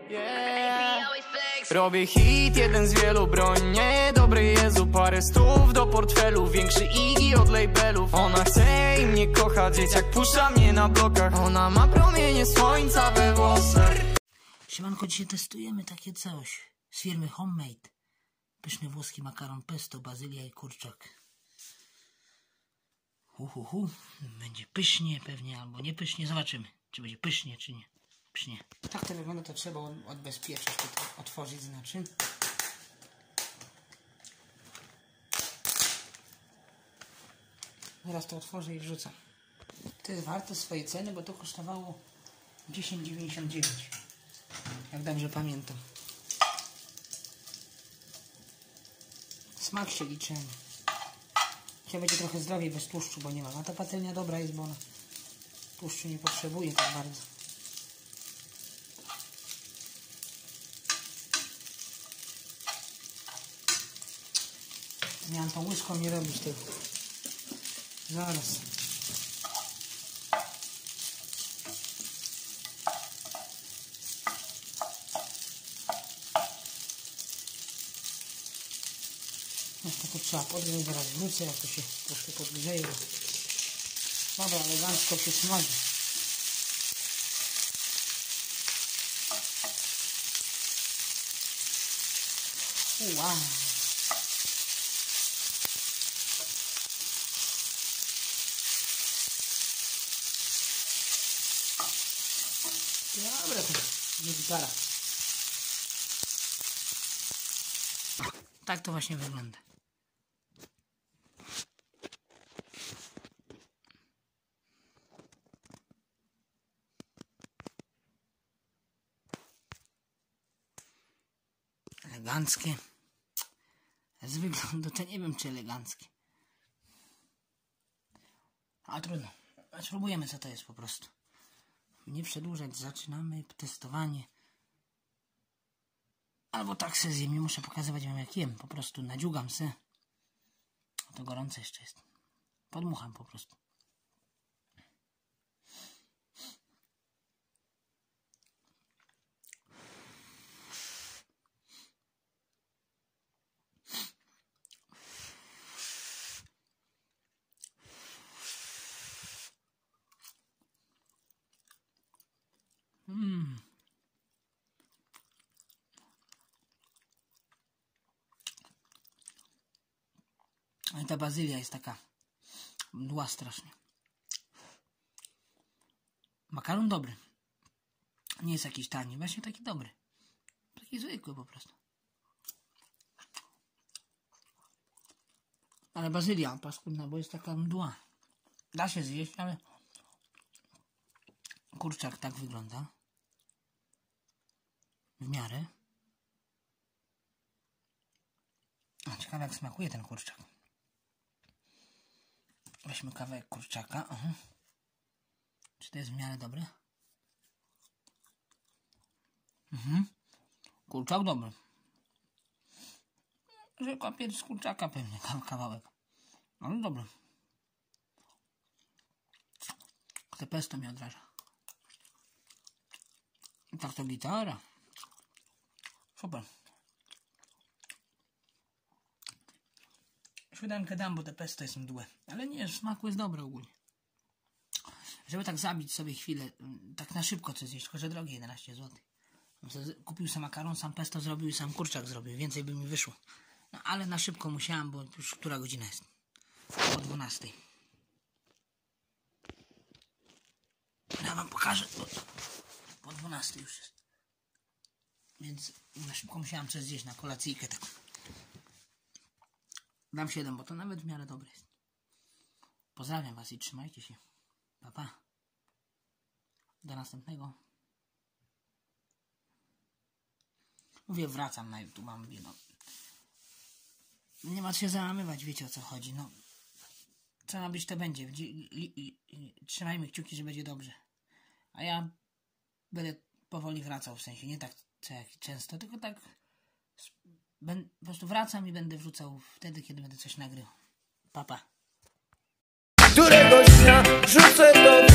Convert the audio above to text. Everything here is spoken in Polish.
Robię hit, jeden z wielu, broń nie dobry Jezu. Parę stów do portfelu, większy Iggy od labelów. Ona chce i mnie kocha, dzieciak puszcza mnie na blokach. Ona ma promienie słońca we włosach. Siemanko, dzisiaj testujemy takie coś z firmy Homemade. Pyszny włoski makaron pesto, bazylia i kurczak. Będzie pysznie pewnie, albo nie pysznie. Zobaczymy, czy będzie pysznie, czy nie. Pysznie. Tak to wygląda, to trzeba odbezpieczyć, to otworzyć znaczy. Teraz to otworzę i wrzucę. To jest warte swojej ceny, bo to kosztowało 10,99. Jak dobrze pamiętam. Smak się liczy. Dzisiaj będzie trochę zdrowiej bez tłuszczu, bo nie ma. A ta patelnia dobra jest, bo ona tłuszczu nie potrzebuje tak bardzo. Miałem tą łyżką nie robić tego. Zaraz. To trzeba podgrzeć, zaraz wrócę, jak to się troszkę podgrzeje. Dobra, elegancko się smaży. Wow. Dobra, to nie gitara. Tak to właśnie wygląda. Eleganckie. Z wyglądu to nie wiem, czy eleganckie. A trudno. Spróbujemy, co to jest po prostu. Nie przedłużać, zaczynamy testowanie. Albo tak se zjem, nie muszę pokazywać wam jak jem. Po prostu nadziugam se. To gorące jeszcze jest. Podmucham po prostu. I ta bazylia jest taka mdła strasznie. Makaron dobry. Nie jest jakiś tani, właśnie taki dobry. Taki zwykły po prostu. Ale bazylia paskudna, bo jest taka mdła. Da się zjeść, ale kurczak tak wygląda. W miarę. Ciekawe jak smakuje ten kurczak. Weźmy kawałek kurczaka. Czy to jest w miarę dobre? Kurczak dobry. Rzekła pierś z kurczaka pewnie, kawałek. Ale dobry. Te pesto mnie odraża. I tak to gitara. Super. 7 dam, bo te pesto jest mdłe. Ale nie, smaku jest dobre ogólnie. Żeby tak zabić sobie chwilę, tak na szybko coś zjeść, tylko że drogie 11 zł. Kupił sam makaron, sam pesto zrobił i sam kurczak zrobił. Więcej by mi wyszło. No ale na szybko musiałem, bo już która godzina jest? O 12. Ja wam pokażę. Po 12 już jest. Więc na szybko musiałem coś zjeść na kolacyjkę taką. Dam 7, bo to nawet w miarę dobre jest. Pozdrawiam was i trzymajcie się. Pa, pa. Do następnego. Mówię, wracam na YouTube, mówię, no. Nie ma się załamywać, wiecie o co chodzi, no. Co ma być, to będzie. Trzymajmy kciuki, że będzie dobrze. A ja będę powoli wracał, w sensie nie tak co jak często, tylko tak po prostu wracam i będę wrzucał wtedy, kiedy będę coś nagrywał. Pa, pa. Któregoś dnia rzucę to